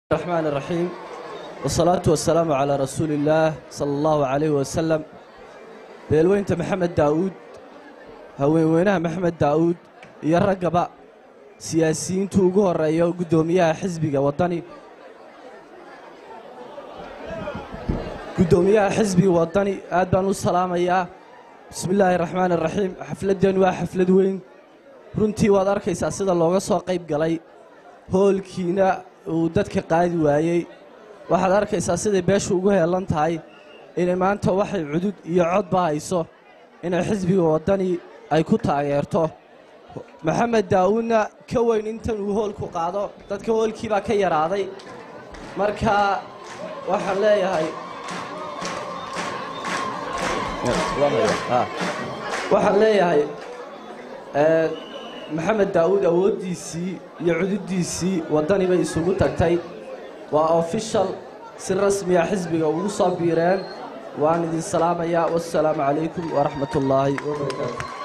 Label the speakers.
Speaker 1: الرحمن الرحيم والصلاة والسلام على رسول الله صلى الله عليه وسلم. beelweynta maxamed daawud haweenweynaha maxamed daawud iyo ragaba siyaasiyiintu ugu horeeyo gudoomiyaha xisbiga wadani aad baan u salaamayaa. bismillaahir rahmaanir rahiim. xafladan waa xaflad weyn runtii waad arkaysaa sida looga soo qayb galay hoolkiina uu dadka qaadi waayay. waxaad arkaysaa sida beeshu ugu heelan tahay inay maanta waxay cudud iyo codba hayso inay xisbiga wadani ay ku taageerto maxamed daawudna ka weyn intan uu hoolku qaado. dadka hoolkii baa ka yaraaday, marka waxaan leeyahay maxamed daawud awooddiisii iyo cududdiisii wadani bay isugu tagtay. waa official si rasmiya xisbiga ugu soo biireen. waan idin salaamayaa. wassalaamu calaykum waraxmatullaahi wabarakaatu.